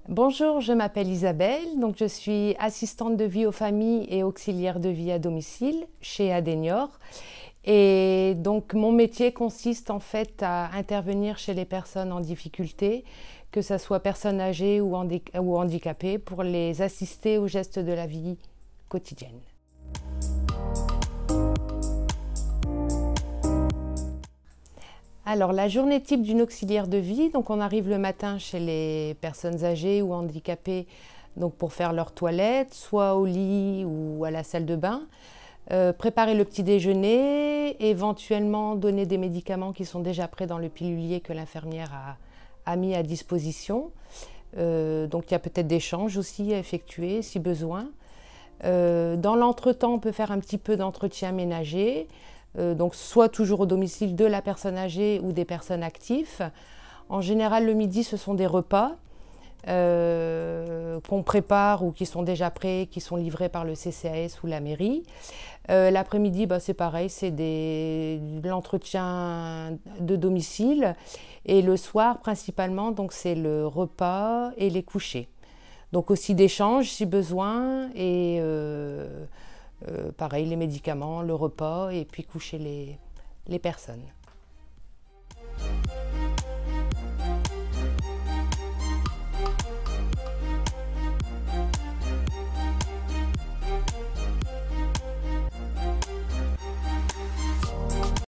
Bonjour, je m'appelle Isabelle, donc je suis assistante de vie aux familles et auxiliaire de vie à domicile chez Adenior. Et donc mon métier consiste en fait à intervenir chez les personnes en difficulté, que ce soit personnes âgées ou handicapées, pour les assister aux gestes de la vie quotidienne. Alors, la journée type d'une auxiliaire de vie, donc on arrive le matin chez les personnes âgées ou handicapées donc pour faire leur toilette, soit au lit ou à la salle de bain, préparer le petit déjeuner, éventuellement donner des médicaments qui sont déjà prêts dans le pilulier que l'infirmière a mis à disposition. Donc il y a peut-être des changes aussi à effectuer si besoin. Dans l'entretemps, on peut faire un petit peu d'entretien ménager, donc soit toujours au domicile de la personne âgée ou des personnes actives. En général, le midi, ce sont des repas qu'on prépare ou qui sont déjà prêts, qui sont livrés par le CCAS ou la mairie. L'après-midi, c'est pareil, c'est de l'entretien de domicile. Et le soir, principalement, donc c'est le repas et les couchers. Donc aussi d'échanges si besoin et pareil, les médicaments, le repas et puis coucher les personnes.